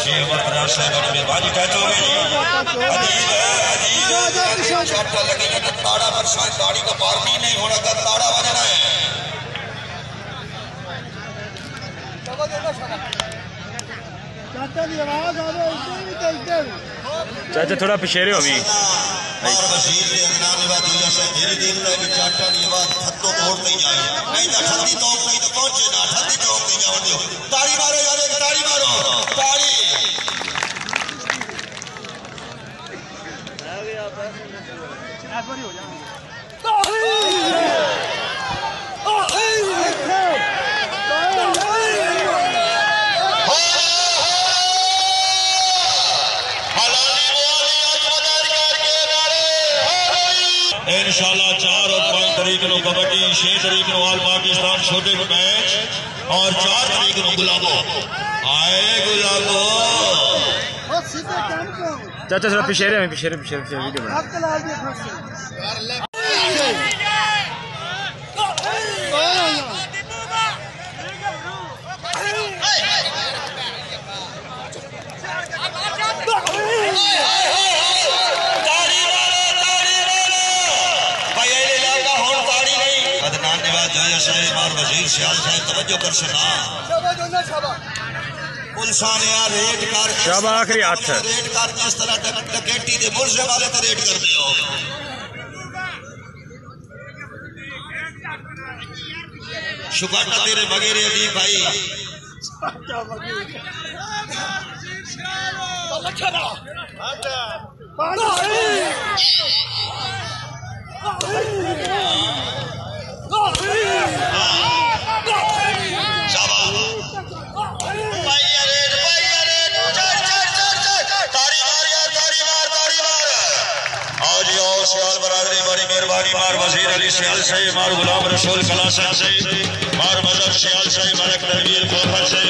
शेख बरकरार साहब ने मेहरबानी कहते हुए चाटा लगे ना ताड़ा पर शायद दाढ़ी का पार्टी नहीं होना था, ताड़ा बजना है। चाचा थोड़ा पिछेरे हो भी और वजीर ने अंगना निवा दिया से धीरे धीरे लगे चाटा निवा थत्तो तोड़ नहीं जाए नहीं ना ठंडी तोड़ नहीं तो पहुंचे ना ठंडी तोड़ नहीं जाओ दियो ताड़ी मारो यार, एक ताड़ी मारो, ताड़ी आ गया बस हो जाएगा। इंशाल्लाह 4 और 5 तारीख को कबड्डी, 6 तारीख को ऑल पाकिस्तान छोटे मैच और 4 तारीख को गुलाबो आए गुलाबो। चाचा थोड़ा पिछेरे में पिछेरे वीडियो बना। और वजीर सियाल साहब तवज्जो कर सना पुलिसां ने रेड कर शाबा आखिरी हाथ रेड कर जिस तरह डकैती दे मुल्ज़े वाले ते रेड कर दियो। शुक्र तेरे बगैर अली भाई मार वजीर अली सियाल से, मार गुलाम रसूल कला से, मार मजहब सियाल से, मार तनवीर कोफर से।